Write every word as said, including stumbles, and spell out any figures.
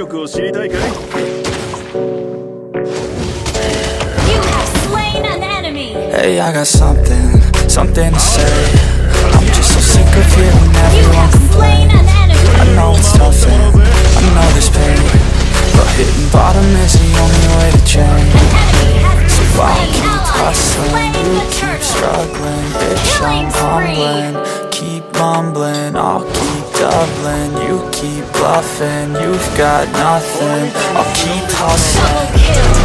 力を知りたいかい？ You have slain an enemy. Hey, I got something, something to say. I'm just so sick of hearing You everyone have slain complain. an enemy. I know it's tough and I know there's pain, but hitting bottom is the only way to change. An enemy has been So I'll slain. keep Ally hustling, slain you the keep turtle. struggling. Bitch, Killing I'm spree. humbling. Keep mumbling, I'll keep doubling. You keep bluffing, you've got nothing. I'll keep hustling. Double kill.